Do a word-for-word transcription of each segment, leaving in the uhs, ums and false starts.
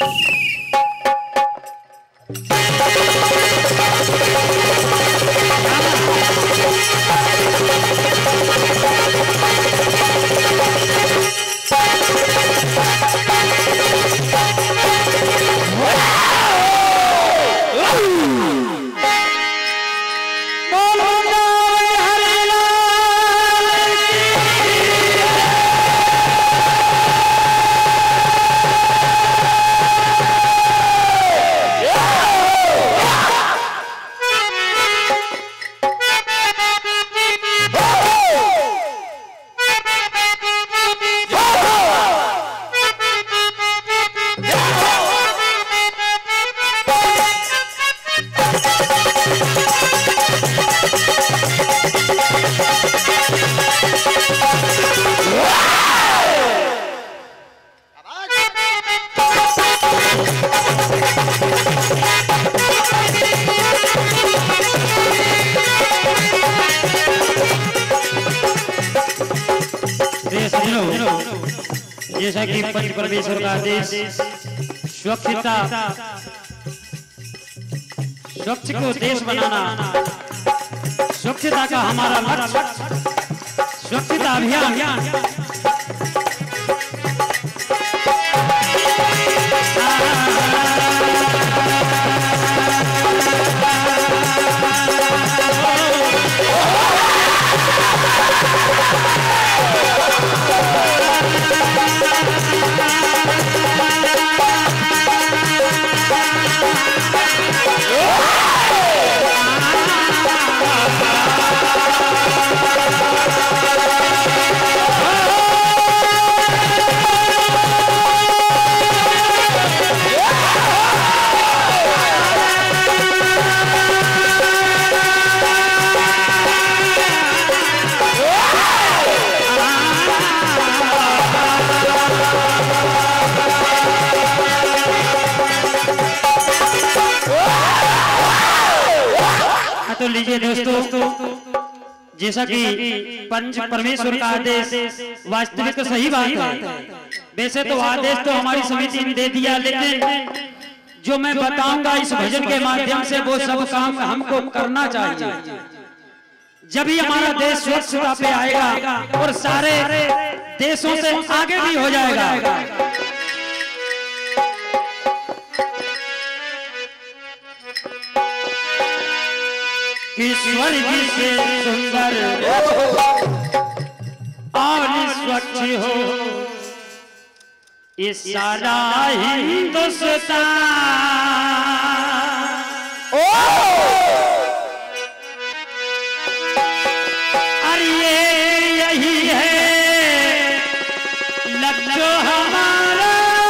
जैसा कि पंच परमेश्वर का आदेश स्वच्छता स्वच्छ को देश बनाना, स्वच्छता का हमारा लक्ष्य, स्वच्छता अभियान। तो लीजिए दोस्तों, जैसा कि पंच परमेश्वर का आदेश वास्तविक तो सही बात है। वैसे तो आदेश तो हमारी समिति ने दे दिया, लेकिन जो मैं बताऊंगा इस भजन के माध्यम से वो सब काम हमको करना चाहिए। जब ही हमारा देश स्वच्छता पे आएगा और सारे देशों से आगे भी हो जाएगा। ईश्वर जी से सुंदर और स्वच्छ हो ये सारा हिंदुस्तान। अरे ये यही है लक्ष्य हमारा,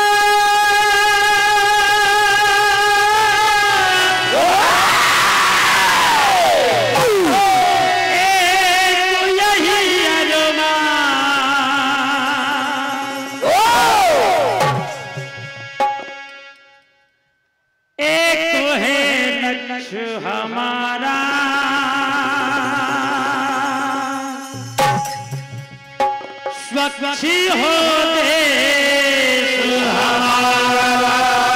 हमारा स्वच्छ हो देश हमारा।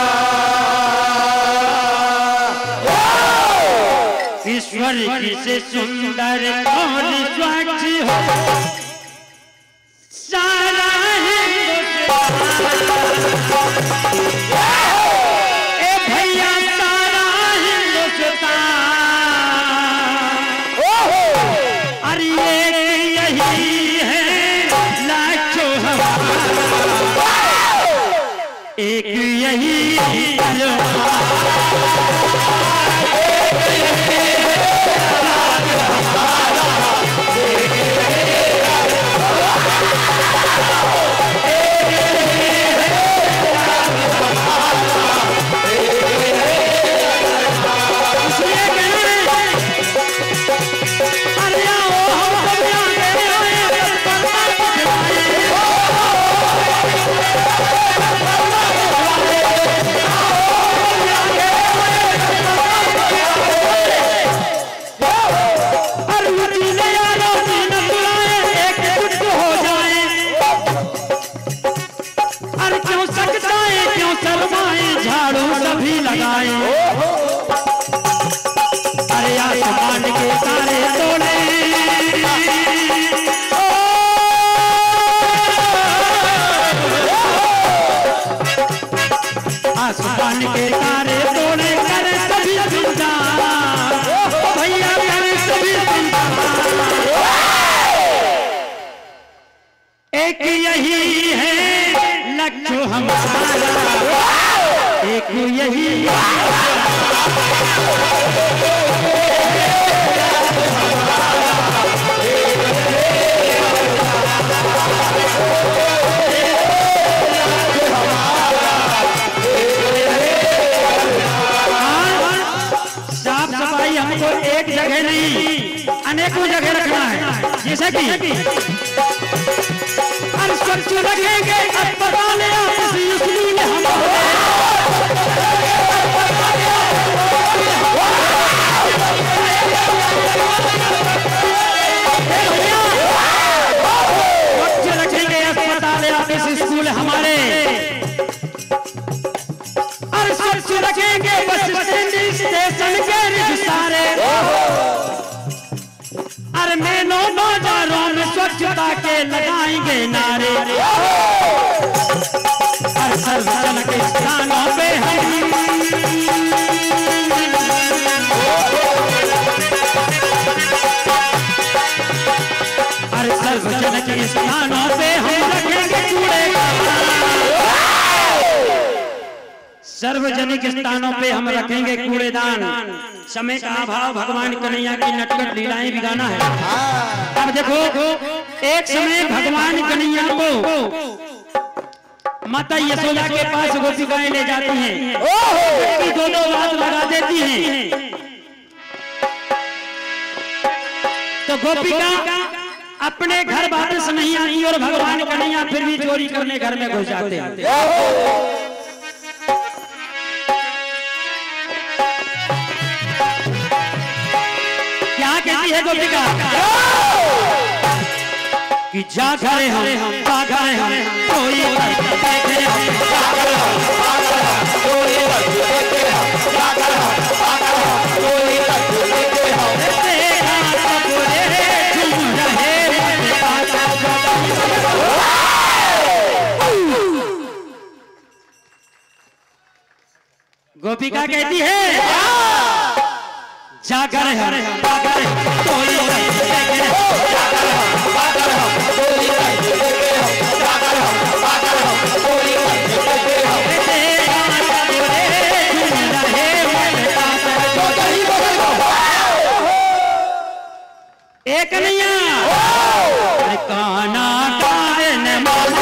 ईश्वर की से सुंदर और स्वच्छ हो सारा एक यही आसमान के तारे तोड़े करे सभी जिंदा भैया करे सभी जिंदा। एक यही है लक्ष्य हमारा, एक यही साफ सफाई हमको एक जगह नहीं अनेकों जगह रखना है। जैसे कि स्वच्छ रखेंगे अस्पताल स्कूल स्वच्छ रखेंगे अस्पताल ऑफिस स्कूल हमारे, और स्वच्छ रखेंगे बस स्टेशन के सारे, और मेलों बाजारों में स्वच्छता के लगाएंगे नारे, और सार्वजनिक स्थानों पे हम और सार्वजनिक स्थानों पे हम रखेंगे कूड़ेदान। सार्वजनिक स्थानों पे हम रखेंगे कूड़ेदान। समय का अभाव, भगवान कन्हैया की नटखट लीलाएं भी गाना है। अब देखो एक समय भगवान कन्हैया को माता यशोदा के पास गोपिकाएं ले जाती हैं, दो दो बात लगा देती हैं, तो गोपिका अपने घर वापस नहीं आई और भगवान कन्हैया फिर भी चोरी करने घर में घुस जाते हैं। क्या कहती है गोपिका कि जा घरे हम जा घरे हम कोई देखे हम गोपिका कहती है जागर है जागर कोई एक नैया काना कान माने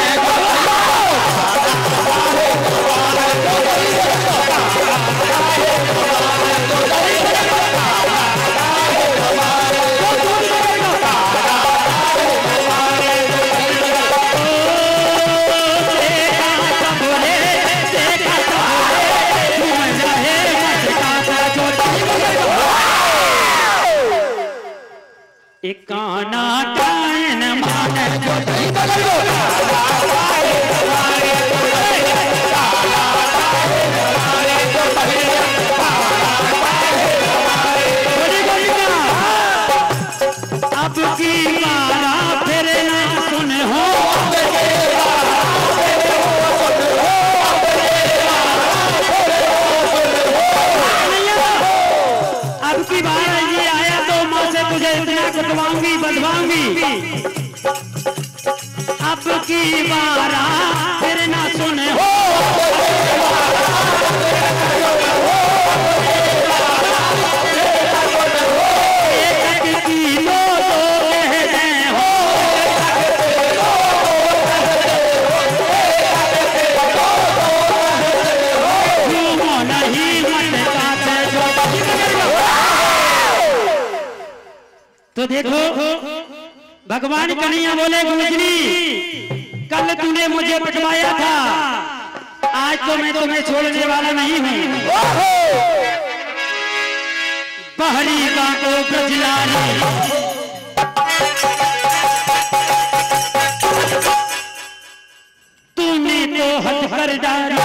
एक काना कान माने अब की मारा फिर ना सुने हो अब की बार ये आया तो माँ से तुझे इतना कटवाऊंगी बदवाऊंगी, अब की बार फिर ना सुने हो एक किलो तो कहते हो झूमो नहीं मत काटे जो। तो देखो भगवान कन्हैया बोले गुजरी कल तूने मुझे पटवाया था, आज तो मैं तुम्हें छोड़ने वाला नहीं हूँ। बहरी बाको ब्रजलारी तूने तो हट कर डाली,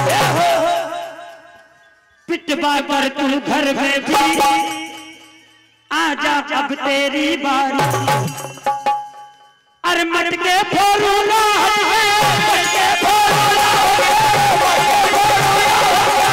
पिटवा पर तू घर में भी आजा अब तेरी बारी, अरे मट के फोड़ूंगा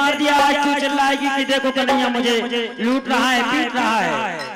मार दिया, आज तू चिल्लाएगी कि देखो कन्हैया मुझे लूट रहा है, पीट रहा है।